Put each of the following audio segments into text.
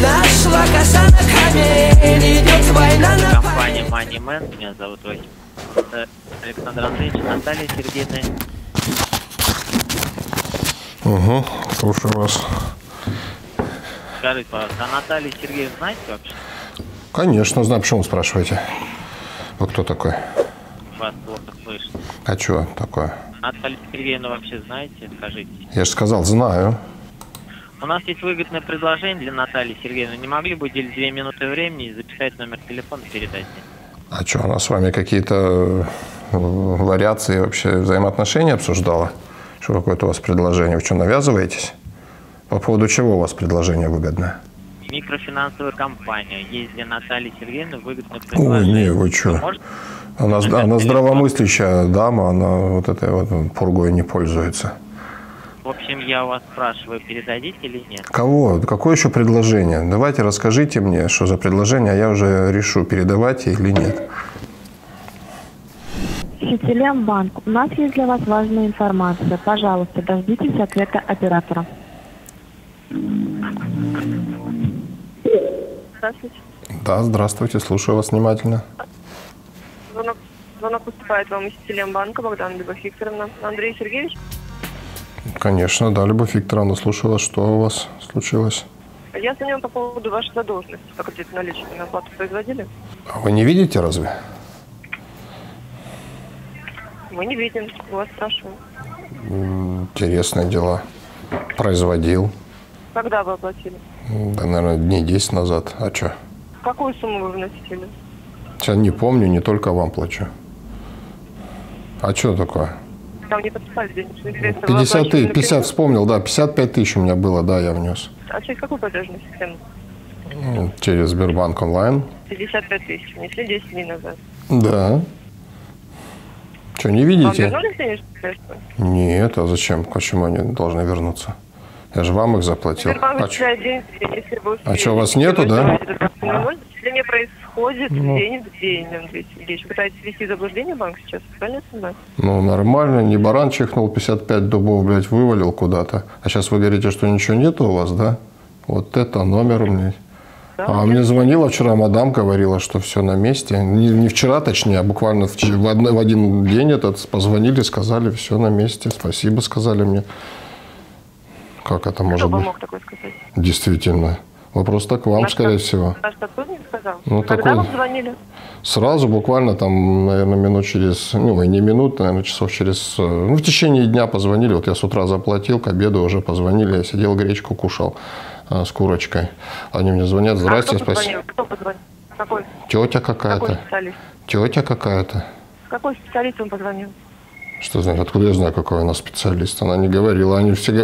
Нашла коса на камень, идет война на Компания Moneyman, меня зовут Александр Андреевич, Наталья Сергеевна. Угу, слушаю вас. Скажите, пожалуйста, а Наталью Сергеевну знаете вообще? Конечно, знаю. Почему вы спрашиваете? Вы кто такой? Вас плохо слышно. А что такое? Наталью Сергеевну вообще знаете? Скажите. Я же сказал, знаю. У нас есть выгодное предложение для Натальи Сергеевны. Не могли бы уделить 2 минуты времени и записать номер телефона, передать мне? А что, она с вами какие-то вариации вообще взаимоотношений обсуждала? Что какое-то у вас предложение? Вы что, навязываетесь? По поводу чего у вас предложение выгодное? Микрофинансовая компания. Есть для Натальи Сергеевны выгодное Ой, предложение. не, вы что? Она здравомыслящая дама, она вот этой вот пургой не пользуется. В общем, я у вас спрашиваю, передадите или нет? Кого? Какое еще предложение? Давайте расскажите мне, что за предложение, а я уже решу, передавать или нет. Сетелембанк. У нас есть для вас важная информация. Пожалуйста, дождитесь ответа оператора. Здравствуйте. Да, здравствуйте, слушаю вас внимательно. Звонок поступает вам из Сетелембанка. Богдан, Любовь Викторовна. Андрей Сергеевич? Конечно, да, Любовь Викторовна, слушаю вас. Что у вас случилось? Я звоню по поводу вашей задолженности. Как где-то наличную оплату производили? А вы не видите разве? Мы не видим. Вас спрашиваю. Интересные дела. Производил. Когда вы оплатили? Да, наверное, дней 10 назад. А что? Какую сумму вы вносили? Сейчас не помню, не только вам плачу. А что такое? Там не подписали денежные средства. 50 вспомнил, да, 55 тысяч у меня было, да, я внес. А через какую платежную систему? Через Сбербанк онлайн. 55 тысяч. Внесли 10 дней назад. Да. Что, не Вам видите? вернулись денежные средства? Нет, а зачем? Почему они должны вернуться? Я же вам их заплатил. Сбербанк А начисляет деньги, если вы А что, у вас нету, да? Начисление происходит день в день, Андрей Сергеевич. Вы пытаетесь ввести заблуждение банк сейчас? Правильно я понимаю? Ну, нормально, не баран чихнул, 55 дубов, блядь, вывалил куда-то. А сейчас вы говорите, что ничего нету у вас, да? Вот это номер, блядь. Да, А мне звонила вчера мадам, говорила, что все на месте. Не вчера, точнее, а буквально в один день позвонили, сказали, все на месте. Спасибо, сказали мне. Как это может быть? Кто бы мог такое сказать? Действительно. Вопрос так к вам, скорее всего. Наш сотрудник сказал. Ну, Когда такой... вам звонили? Сразу, буквально там, наверное, минут через, ну, и не минут, наверное, часов через, ну, в течение дня позвонили. Вот я с утра заплатил, к обеду уже позвонили, я сидел, гречку кушал с курочкой. Они мне звонят, здрасте, спасибо. Кто позвонил? Какой? Тетя какая-то. Какой специалист? Тетя какая-то. Какой специалист вам позвонил? Что значит, откуда я знаю, какой она специалист? Она не говорила. Они все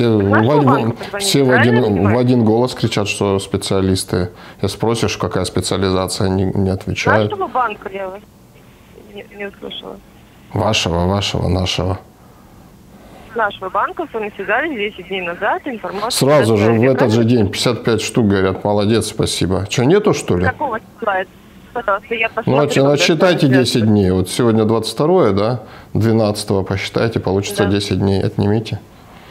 в один голос кричат, что специалисты. Если спросишь, какая специализация, они не отвечают. Нашего банка я вас не услышала. Вашего, нашего. Нашего банка с вами связались 10 дней назад. Информация. Сразу же, в этот же день, 55 штук, говорят, молодец, спасибо. Что, нету, что ли? Какого числа? Пожалуйста, я Ну, отсчитайте 10 дней. Вот сегодня 22, да? 12 посчитайте, получится 10 дней. Отнимите.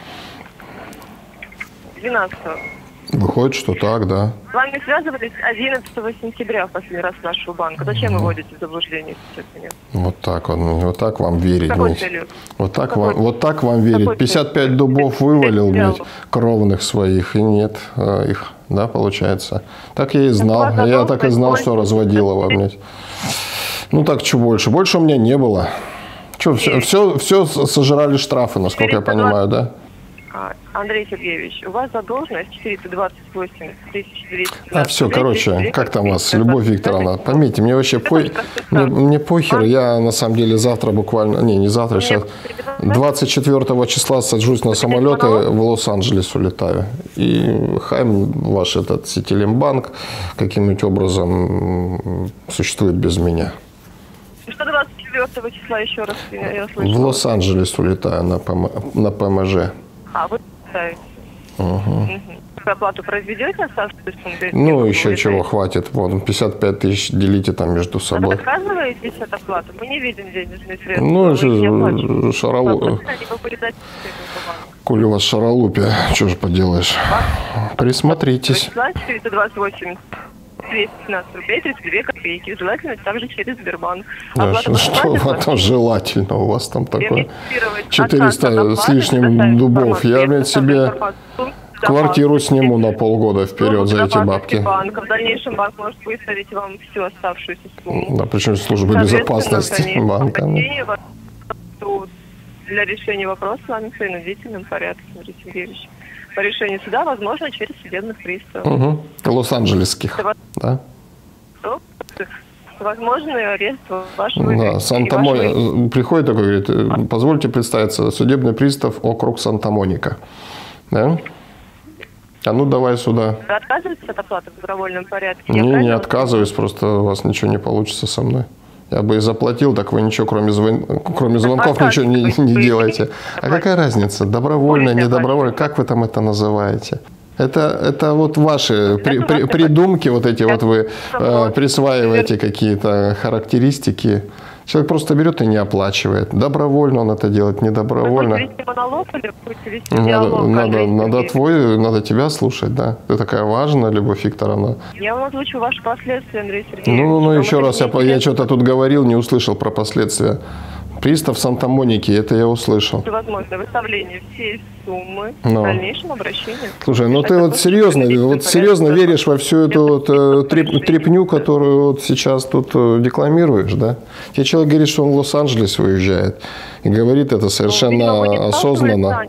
12-го. Выходит, что так, да. С вами связывались 11 сентября в последний раз нашего банка. Зачем вы вводите в заблуждение сейчас меня? Вот так вот так вам верить. Какой целью? Вот так вам верить. 55 дубов вывалил, блядь, кровных своих, и нет их, да, получается. Так я и знал. Я так и знал, что разводила вам, блядь. Ну так, что больше? Больше у меня не было. Что, все сожрали штрафы, насколько я понимаю, да? Андрей Сергеевич, у вас задолженность 428 200. А все, короче, как там у вас, Любовь Викторовна? Поймите, мне вообще мне похер. Я на самом деле завтра буквально, не завтра, сейчас 24 числа сажусь на самолет и в Лос-Анджелес улетаю. И хайм ваш этот Сетелембанк каким-нибудь образом существует без меня. Что 24 числа еще раз я слышала? В Лос-Анджелес улетаю на ПМЖ. А вы ставите? Оплату произведете, оставшуюся сумму? Ну, еще чего хватит. Вот, 55 тысяч делите там между Вы собой. отказываетесь от оплаты? Мы не видим денежные средства. Ну, Вы их не оплачиваете. шаралу... Коль у вас шаралупия, что же поделаешь. Присмотритесь. 428 215 рублей 32 копейки. Желательно также через Сбербанк. Да, что там желательно у вас там такое? 400 с лишним дубов. Я, блядь, себе квартиру сниму на полгода вперед за эти бабки. Банка. В дальнейшем банк может выставить вам всю оставшуюся сумму. Да, причем службы безопасности банка. Для решения вопроса с вами в принудительном порядке, Андрей Сергеевич. По решению суда возможно через судебных приставов. Лос-Анджелесских. Да? Возможный арест вашего... Да, Санта-Моника. Приходит такой, говорит, позвольте представиться, судебный пристав, округ Санта-Моника. Да? А ну давай сюда. Вы отказываетесь от оплаты в добровольном порядке? Не отказываюсь, просто у вас ничего не получится со мной. Я бы и заплатил, так вы ничего, кроме звонков, ничего не делаете. А какая разница? Добровольно, не добровольно? Как вы там это называете? Это вот ваши придумки, вот эти вот вы присваиваете какие-то характеристики. Человек просто берет и не оплачивает. Добровольно он это делает, не добровольно. Надо тебя слушать, да. Ты такая важная, Любовь Викторовна. Я вам озвучу ваши последствия, Андрей Сергеевич. Ну, еще раз, я что-то тут говорил, не услышал про последствия. Пристав Санта-Моники, это я услышал. Возможно выставление всей суммы в дальнейшем обращении. Слушай, ну ты вот серьезно веришь во всю эту вот трепню, которую вот сейчас тут декламируешь, да? Тебе человек говорит, что он в Лос-Анджелес выезжает, и говорит это совершенно осознанно.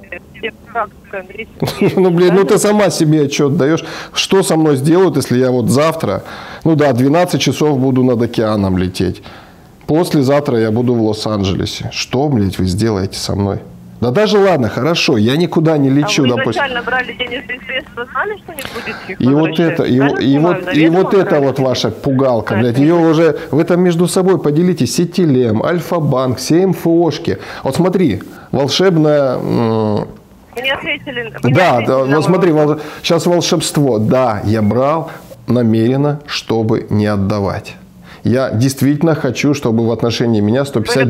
Ну, блин, ну ты сама себе отчет даешь, что со мной сделают, если я вот завтра, 12 часов буду над океаном лететь. Послезавтра я буду в Лос-Анджелесе. Что, блядь, вы сделаете со мной? Да даже ладно, хорошо, я никуда не лечу, вы допустим. изначально брали денежные средства, знали, что не будете их И вот это, и вот это вот ваша пугалка, блядь, ее уже, вы там между собой поделитесь, Сетелем, Альфа-банк, все МФОшки. Вот смотри, волшебная... Вы не ответили. Да, вот смотри, сейчас волшебство. Да, я брал намеренно, чтобы не отдавать. Я действительно хочу, чтобы в отношении меня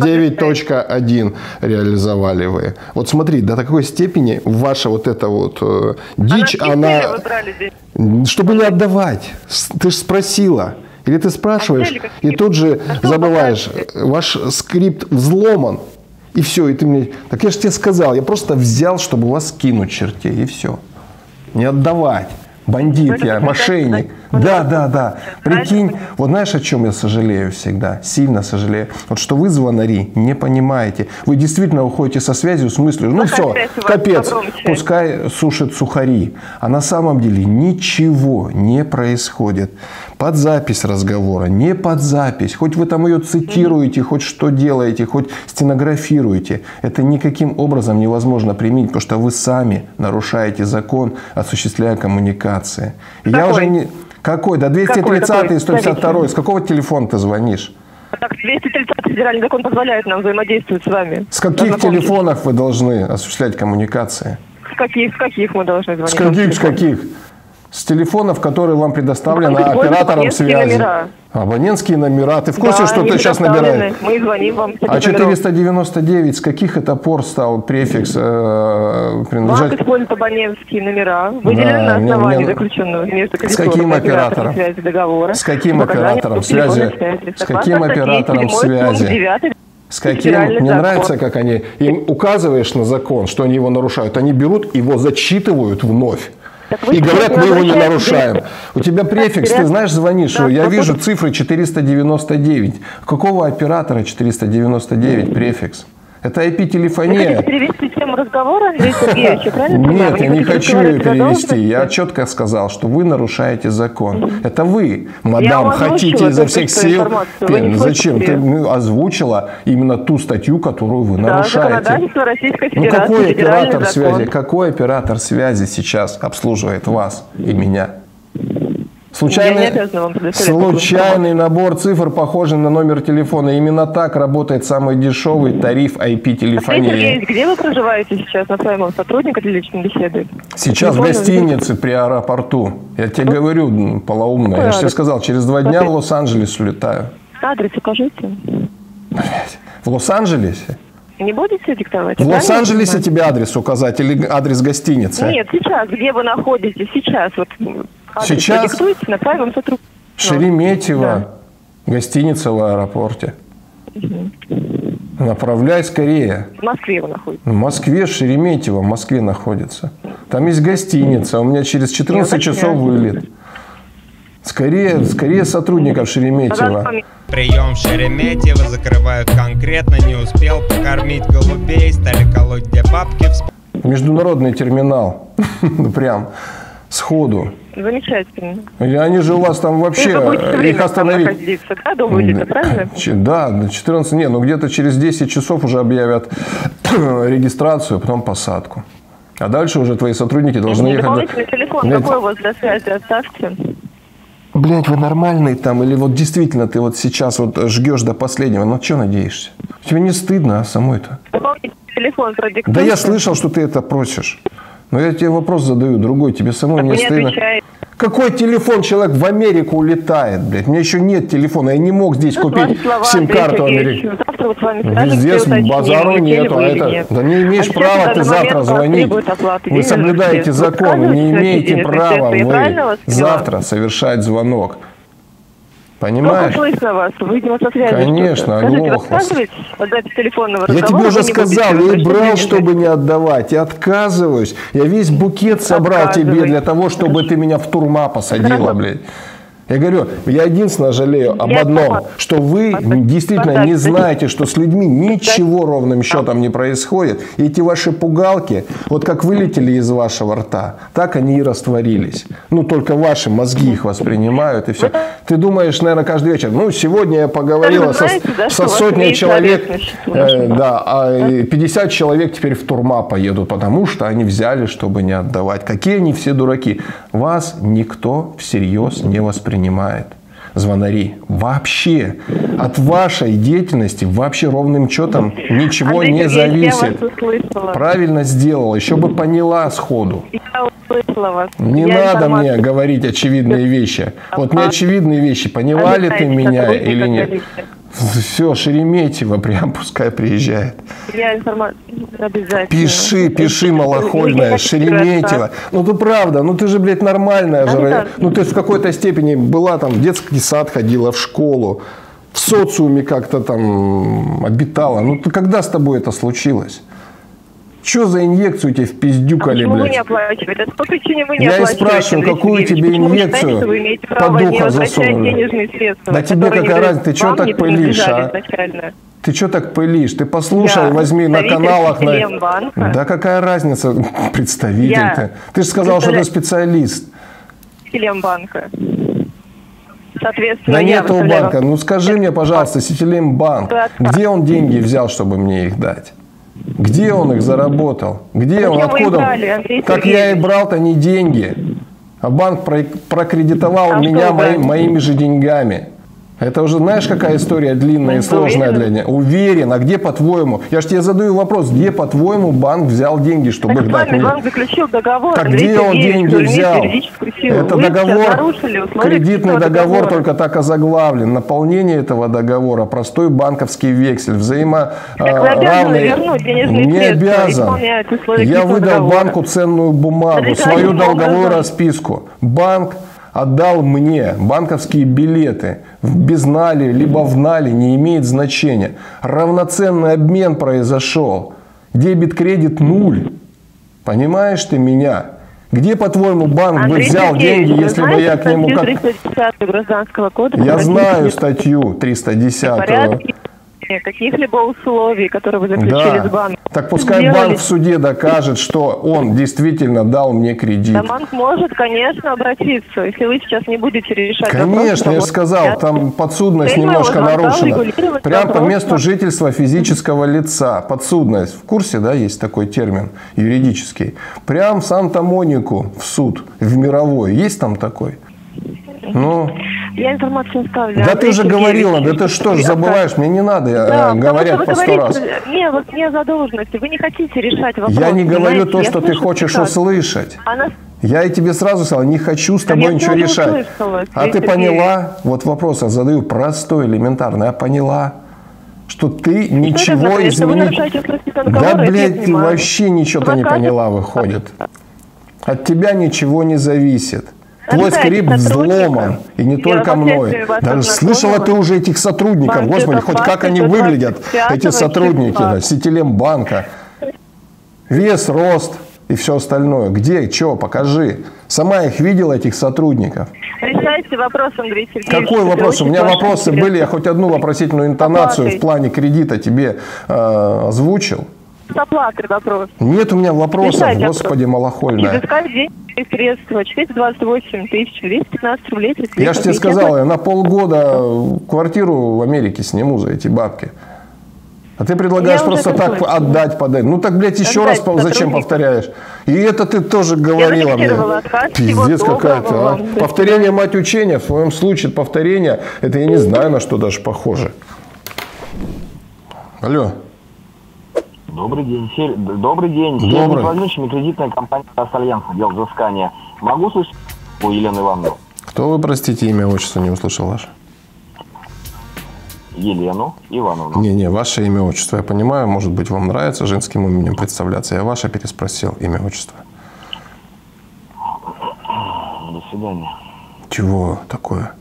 159.1 реализовали вы. Вот смотри, до такой степени ваша вот эта вот дичь, она... Чтобы не отдавать. Ты же спросила. Или ты спрашиваешь, и тут же забываешь. Ваш скрипт взломан. И все, и ты мне... Так я же тебе сказал, я просто взял, чтобы вас скинуть чертей, и все. Не отдавать. Бандит я, мошенник. Да. Прикинь, вот знаешь, о чем я сожалею всегда? Сильно сожалею. Вот что вы, звонари, не понимаете. Вы действительно уходите со связью с мыслью, ну все, капец, пускай сушит сухари. А на самом деле ничего не происходит. Под запись разговора, не под запись. Хоть вы там ее цитируете, хоть что делаете, хоть стенографируете. Это никаким образом невозможно применить, потому что вы сами нарушаете закон, осуществляя коммуникации. Я уже не... Какой? Да 230 и 152. С какого телефона ты звонишь? Так, 230 федеральный закон позволяет нам взаимодействовать с вами. С каких телефонов вы должны осуществлять коммуникации? С каких мы должны звонить? С каких? С телефонов, которые вам предоставлены оператором связи. Номера. Абонентские номера. Ты в курсе, что ты сейчас набираешь? Мы звоним вам. А 499, с каких это пор стал префикс принадлежать? Банк использует абонентские номера, выделены на основании заключенного между кредитором и оператором связи договора. С каким оператором связи? С каким оператором связи? С каким? Мне нравится, как они... Им указываешь на закон, что они его нарушают. Они берут, его зачитывают вновь. И говорят, мы его не нарушаем. У тебя префикс, ты знаешь, звонишь, я вижу цифры 499. Какого оператора 499 префикс? Это IP-телефония. Вы хотите перевести тему разговора, Андрей Сергеевич, правильно? Нет, я не хочу ее перевести. Я четко сказал, что вы нарушаете закон. Это вы, мадам, хотите изо всех сил. Зачем? Ты озвучила именно ту статью, которую вы нарушаете. Ну какой оператор связи? Какой оператор связи сейчас обслуживает вас и меня? Я не обязана вам предоставлять такую Случайный набор цифр, похожий на номер телефона. Именно так работает самый дешевый тариф IP-телефонии. Сергей, где вы проживаете сейчас? Называемого сотрудника для личной беседы? Сейчас в гостинице при аэропорту. Я тебе говорю, полоумная. Я же тебе сказал, через 2 дня в Лос-Анджелес улетаю. Адрес укажите. В Лос-Анджелесе? Не будете диктовать? В Лос-Анджелесе тебе адрес указать или адрес гостиницы? Нет, сейчас. Где вы находитесь? Сейчас. Вот адрес Сейчас? продиктуйте, направим сотруднику. Шереметьево. Гостиница в аэропорте. Направляй скорее. В Москве вы находитесь. В Москве, Шереметьево, в Москве находится. Там есть гостиница. У меня через 14 часов вылет. Скорее сотрудников Шереметьево. Прием в Шереметьево закрывают конкретно. Не успел покормить голубей, стали колоть где бабки. Международный терминал. Прям сходу. Замечательно. И они же у вас там вообще, Вы будете время их остановить. находиться, да, до вылета, правильно? Да, 14, не, ну где-то через 10 часов уже объявят регистрацию, потом посадку. А дальше уже твои сотрудники должны ехать. Дополнительный телефон, какой у вас для связи, оставьте. Блять, вы нормальный там, или вот действительно ты вот сейчас вот жгешь до последнего, ну что надеешься? Тебе не стыдно, а самой-то? Дополнительный телефон продиктуйте. Да я слышал, что ты это просишь. Но я тебе вопрос задаю другой, тебе самой не стыдно? Какой телефон? Человек в Америку улетает, блядь. У меня еще нет телефона, я не мог здесь купить сим-карту Америки. Здесь базару нету, а это... Да не имеешь права ты завтра звонить. Вы соблюдаете закон, вы не имеете права вы завтра совершать звонок. Понимаешь? Слышно вас, видимо, со связи. Конечно, оглохло. Я тебе уже сказал, я и брал, чтобы не отдавать, и отказываюсь. Я весь букет собрал тебе для того, чтобы ты меня в тюрьму посадила, блядь. Я говорю, я единственное жалею об одном, что вы действительно не знаете, что с людьми ничего ровным счетом не происходит. И эти ваши пугалки, вот как вылетели из вашего рта, так они и растворились. Ну, только ваши мозги их воспринимают, и все. Ты думаешь, наверное, каждый вечер, ну, сегодня я поговорила со сотней человек, да, а 50 человек теперь в тюрьму поедут, потому что они взяли, чтобы не отдавать. Какие они все дураки. Вас никто всерьез не воспринимает. Звонари. Вообще. От вашей деятельности вообще ровным счетом ничего не зависит. Правильно сделала. Еще бы поняла сходу. Не надо мне говорить очевидные вещи. Вот не очевидные вещи. Поняла ли ты меня или нет? Все, Шереметьево прям пускай приезжает. Я информацию обязательно. Пиши, малохольная, Шереметьево. Ну, ты правда, ну ты же, блядь, нормальная же. Ну, ты в какой-то степени была там в детский сад ходила, в школу, в социуме как-то там обитала. Ну, когда с тобой это случилось? Что за инъекцию тебе впиздюкали, блядь? Вы не оплачиваете? По причине вы не Я и спрашиваю, какую тебе инъекцию под ухо засунули? Да тебе какая разница? Ты что так пылишь, а? Ты что так пылишь? Ты послушай, возьми на каналах. Да какая разница, представитель ты? Же сказал, что ты специалист. Сетелембанка. Соответственно, да нет у банка. Ну скажи мне, пожалуйста, Сетелембанк, где он деньги взял, чтобы мне их дать? Где он их заработал? Где он? Откуда? Так я и брал-то не деньги. А банк прокредитовал меня моими же деньгами. Это уже знаешь, какая история длинная и сложная для меня? Уверен. А где, по-твоему? Я же тебе задаю вопрос. Где, по-твоему, банк взял деньги, чтобы их дать мне? Банк заключил договор. Так где он деньги взял? Это договор, кредитный договор только так озаглавлен. Наполнение этого договора, простой банковский вексель, взаиморавный. Не обязан. Я выдал банку ценную бумагу, свою долговую расписку. Банк отдал мне банковские билеты в безнале, либо в нале, не имеет значения. Равноценный обмен произошел. Дебет-кредит нуль. Понимаешь ты меня? Где, по-твоему, банк бы взял деньги, если бы я к нему как... 310 Гражданского кодекса. Я знаю статью 310. Каких-либо условий, которые вы заключили с банком. Так пускай банк в суде докажет, что он действительно дал мне кредит. Да, банк может, конечно, обратиться, если вы сейчас не будете решать вопрос. Конечно, я же сказал, там подсудность немножко нарушена. Прямо по месту жительства физического лица. Подсудность. В курсе, да, есть такой термин юридический. Прям в Санта-Монику в суд, в мировой. Есть там такой? Ну? Я информацию оставлю. Да ты уже говорила, да ты что ж забываешь, мне не надо говорить по 100 раз. Не, вот не задолженности, вы не хотите решать вопрос. Я не говорю то, что ты слышу хочешь прекрасно. услышать. Она... Я и тебе сразу сказал, не хочу с тобой я ничего тоже решать. услышала, А ты Сергей. поняла? Вот вопрос я задаю простой, элементарный. Я поняла, что ты ничего значит, что вы изменить... нарушаете устный Да, договор, я блядь, ты понимаю. вообще ничего ты не Адвокаты- поняла, выходит. От тебя ничего не зависит. Твой Ожидайте скрипт сотрудника. взломан, и не Я только мной. впоследствии вас Даже ознакомила. слышала ты уже этих сотрудников, Банк господи, это хоть как факт, они это выглядят, 25 эти сотрудники, числа. да, Ситилембанка. Вес, рост и все остальное. Где, что, покажи. Сама их видела, этих сотрудников. Решайте вопрос, Андрей Сергеевич. Какой это вопрос? У очень меня важный вопросы интерес. были, я хоть одну вопросительную интонацию Оплатой. в плане кредита тебе озвучил. С оплатой вопрос. Нет у меня вопросов, Решайте господи, малохольная. Изыскать денежные средства. 428 тысяч, 215 рублей. 33 Я же тебе копейки. сказал, я на полгода квартиру в Америке сниму за эти бабки. А ты предлагаешь Я уже просто это так слышала. отдать под это. Ну так, блядь, еще раз Отдать зачем сотруднику. повторяешь? И это ты тоже говорила мне. зафиксировала отказ. Всего Пиздец доброго какая-то, а. вам. До Повторение мать учения, в твоем случае повторение, это я не знаю, на что даже похоже. Алло. Добрый день. Добрый день. Добрый. Сергей кредитная компания «Альянс», отдел взыскания. Могу слышать у Елены Ивановны? Кто вы, простите, имя, отчество не услышал ваше? Елену Ивановну. Не, ваше имя, отчество. Я понимаю, может быть, вам нравится женским именем представляться. Я ваше переспросил, имя, отчество. До свидания. Чего такое?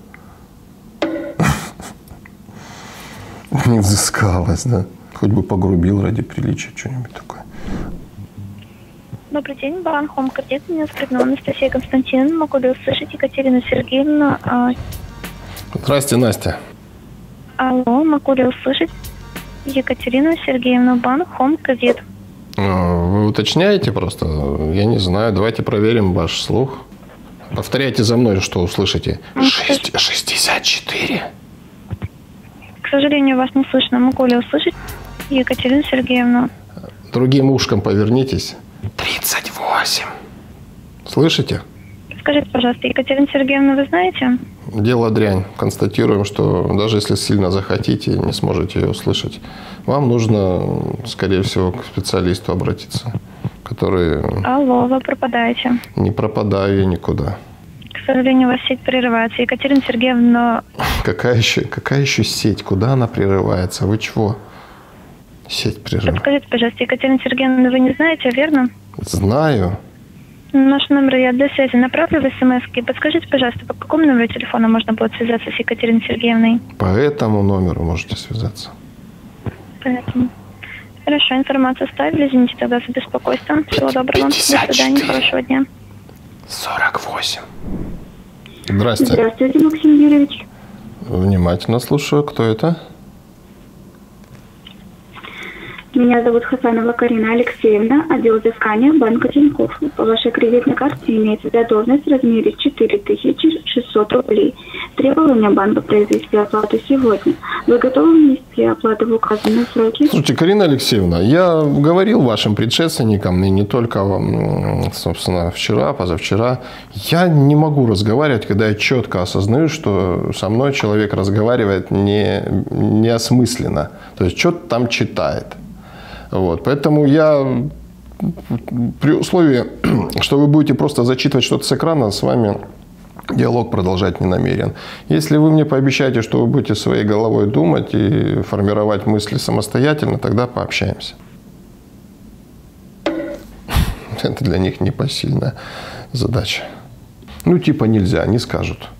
Не взыскалось, да? Хоть бы погрубил ради приличия, что-нибудь такое. Добрый день, банк Home Credit. Меня зовут Анастасия Константиновна. Могу ли услышать Екатерину Сергеевну? Здрасте, Настя. Алло, могу ли услышать Екатерину Сергеевну, банк Home Credit? Вы уточняете просто? Я не знаю. Давайте проверим ваш слух. Повторяйте за мной, что услышите. 64. К сожалению, вас не слышно. Могу ли услышать Екатерину Сергеевну? Другим ушком повернитесь. 38. Слышите? Скажите, пожалуйста, Екатерину Сергеевну вы знаете? Дело дрянь. Констатируем, что даже если сильно захотите, не сможете ее услышать. Вам нужно, скорее всего, к специалисту обратиться, который... Алло, вы пропадаете. Не пропадаю я никуда. К сожалению, у вас сеть прерывается. Екатерина Сергеевна... Какая еще сеть? Куда она прерывается? Вы чего? Сеть прерывается. Подскажите, пожалуйста, Екатерину Сергеевну вы не знаете, верно? Знаю. Наш номер я для связи направлю в смс-ки. Подскажите, пожалуйста, по какому номеру телефона можно будет связаться с Екатериной Сергеевной? По этому номеру можете связаться. Поэтому. Хорошо, информацию оставили. Извините тогда за беспокойство. Всего доброго. 54. До свидания. Хорошего дня. 48. Здрасте. Здравствуйте, Максим Юрьевич. Внимательно слушаю. Кто это? Меня зовут Хасанова Карина Алексеевна, отдел взыскания банка Тинькофф. По вашей кредитной карте имеется задолженность в размере 4600 рублей. Требования банка произвести оплату сегодня. Вы готовы внести оплату в указанные сроки? Слушайте, Карина Алексеевна, я говорил вашим предшественникам, и не только, собственно, вчера, позавчера, я не могу разговаривать, когда я четко осознаю, что со мной человек разговаривает неосмысленно, то есть что-то там читает. Вот. Поэтому я, при условии, что вы будете просто зачитывать что-то с экрана, с вами диалог продолжать не намерен. Если вы мне пообещаете, что вы будете своей головой думать и формировать мысли самостоятельно, тогда пообщаемся. Это для них непосильная задача. Ну, типа нельзя, не скажут.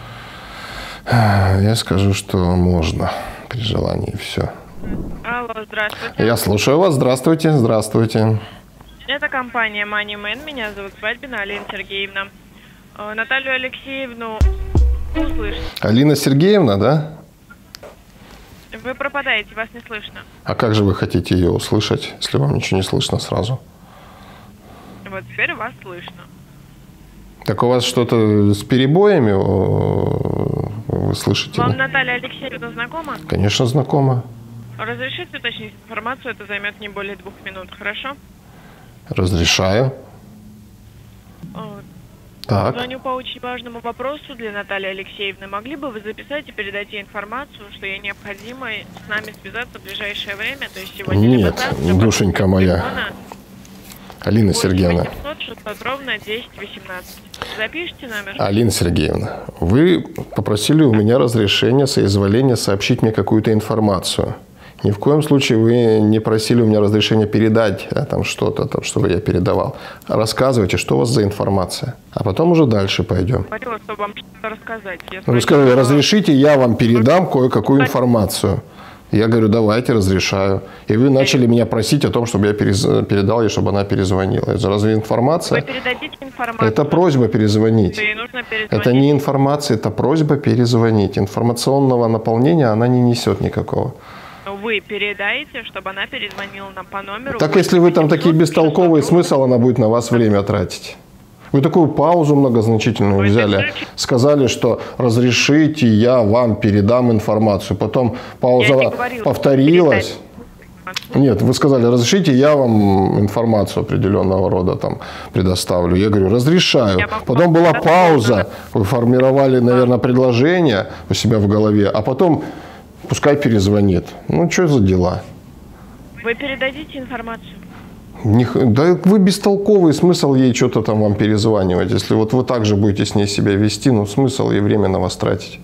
Я скажу, что можно при желании, и все. Алло, здравствуйте. Я слушаю вас. Здравствуйте. Здравствуйте. Это компания MoneyMan. Меня зовут Свадьбина Алина Сергеевна. Наталью Алексеевну услышите. Алина Сергеевна, да? Вы пропадаете, вас не слышно. А как же вы хотите ее услышать, если вам ничего не слышно сразу? Вот теперь вас слышно. Так у вас что-то с перебоями вы слышите? Вам Да? Наталья Алексеевна знакома? Конечно, знакомо. Разрешите уточнить информацию, это займет не более 2 минут, хорошо? Разрешаю. Так. Звоню по очень важному вопросу для Натальи Алексеевны. Могли бы вы записать и передать ей информацию, что ей необходимо с нами связаться в ближайшее время, то есть сегодня? Нет, душенька моя. Алина Сергеевна. 800-600 ровно 1018. Запишите номер. Алина Сергеевна, вы попросили у меня разрешения, соизволения сообщить мне какую-то информацию. Ни в коем случае вы не просили у меня разрешения передать там что-то, там, чтобы я передавал. Рассказывайте, что у вас за информация. А потом уже дальше пойдем. Говорила, чтобы вам что-то рассказать. Вы сказали, разрешите, я вам передам кое-какую информацию. Я говорю, давайте, разрешаю. И вы начали меня просить о том, чтобы я передал ей, чтобы она перезвонила. Это разве информация? Вы передадите информацию. Это просьба перезвонить. Ей нужно перезвонить. Это не информация, это просьба перезвонить. Информационного наполнения она не несет никакого. Вы передаете, чтобы она перезвонила нам по номеру. Так если вы там такие бестолковые, смысл она будет на вас время тратить. Вы такую паузу многозначительную взяли. Сказали, что разрешите, я вам передам информацию. Потом пауза повторилась. Нет, вы сказали, разрешите, я вам информацию определенного рода там предоставлю. Я говорю, разрешаю. Потом была пауза. Вы формировали, наверное, предложение у себя в голове. А потом пускай перезвонит. Ну, что за дела? Вы передадите информацию? Да вы бестолковый, смысл ей что-то там вам перезванивать. Если вот вы так же будете с ней себя вести, ну смысл ей время на вас тратить.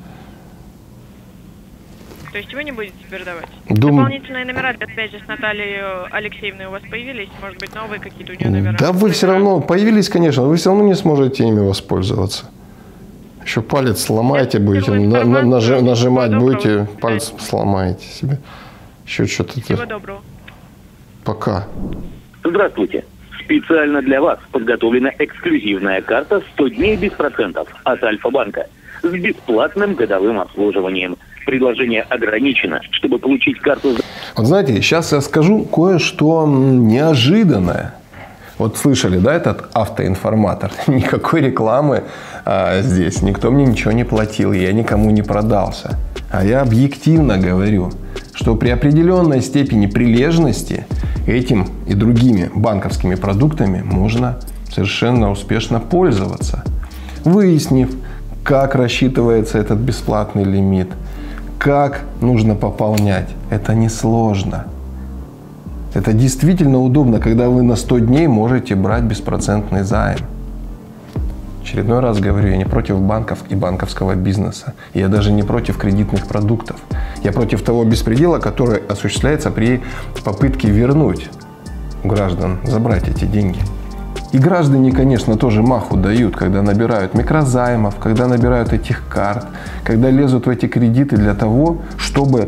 То есть вы не будете передавать? Дополнительные номера для связи с Натальей Алексеевной у вас появились? Может быть, новые какие-то у нее номера? Да вы все равно, появились, конечно, вы все равно не сможете ими воспользоваться. Еще палец сломаете, будете, нажимать будете, палец сломаете себе. Еще что-то. Всего доброго. Пока. Здравствуйте. Специально для вас подготовлена эксклюзивная карта 100 дней без процентов от Альфа-банка с бесплатным годовым обслуживанием. Предложение ограничено. Чтобы получить карту... Вот знаете, сейчас я скажу кое-что неожиданное. Вот слышали, да, этот автоинформатор? Никакой рекламы здесь. Никто мне ничего не платил. Я никому не продался. А я объективно говорю, что при определенной степени прилежности этим и другими банковскими продуктами можно совершенно успешно пользоваться. Выяснив, как рассчитывается этот бесплатный лимит, как нужно пополнять. Это несложно. Это действительно удобно, когда вы на 100 дней можете брать беспроцентный займ. Очередной раз говорю, я не против банков и банковского бизнеса. Я даже не против кредитных продуктов. Я против того беспредела, который осуществляется при попытке вернуть у граждан, забрать эти деньги. И граждане, конечно, тоже маху дают, когда набирают микрозаймов, когда набирают этих карт, когда лезут в эти кредиты для того, чтобы,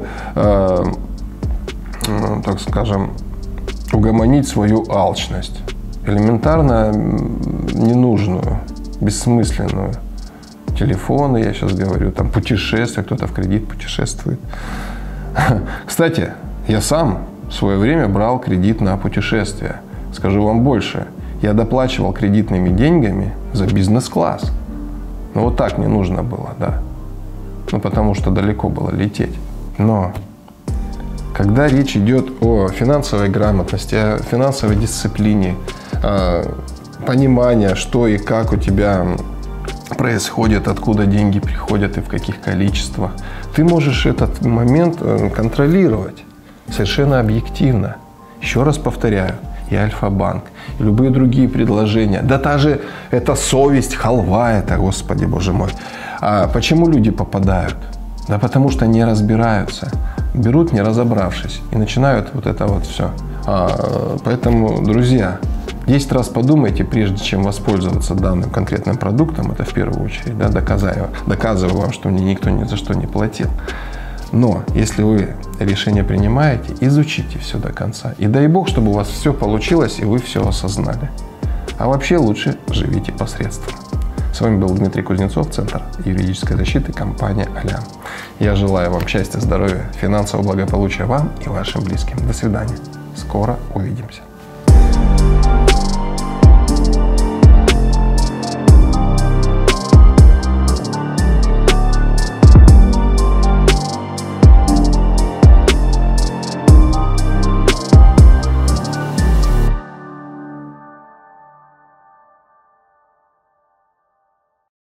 так скажем, угомонить свою алчность. Элементарно ненужную, бессмысленную. Телефоны, я сейчас говорю, там путешествия, кто-то в кредит путешествует. Кстати, я сам в свое время брал кредит на путешествия. Скажу вам больше. Я доплачивал кредитными деньгами за бизнес-класс. Ну, вот так не нужно было, да. Ну, потому что далеко было лететь. Но когда речь идет о финансовой грамотности, о финансовой дисциплине, понимания, что и как у тебя происходит, откуда деньги приходят и в каких количествах, ты можешь этот момент контролировать совершенно объективно. Еще раз повторяю, и Альфа-банк, и любые другие предложения. Да та же это совесть, халва это, Господи, Боже мой. А почему люди попадают? Да потому что не разбираются. Берут, не разобравшись, и начинают вот это вот все. Поэтому, друзья, 10 раз подумайте, прежде чем воспользоваться данным конкретным продуктом. Это в первую очередь, да, доказываю вам, что мне никто ни за что не платил. Но если вы решение принимаете, изучите все до конца. И дай Бог, чтобы у вас все получилось, и вы все осознали. А вообще лучше живите посредством. С вами был Дмитрий Кузнецов, Центр юридической защиты, компания «Алям». Я желаю вам счастья, здоровья, финансового благополучия вам и вашим близким. До свидания. Скоро увидимся.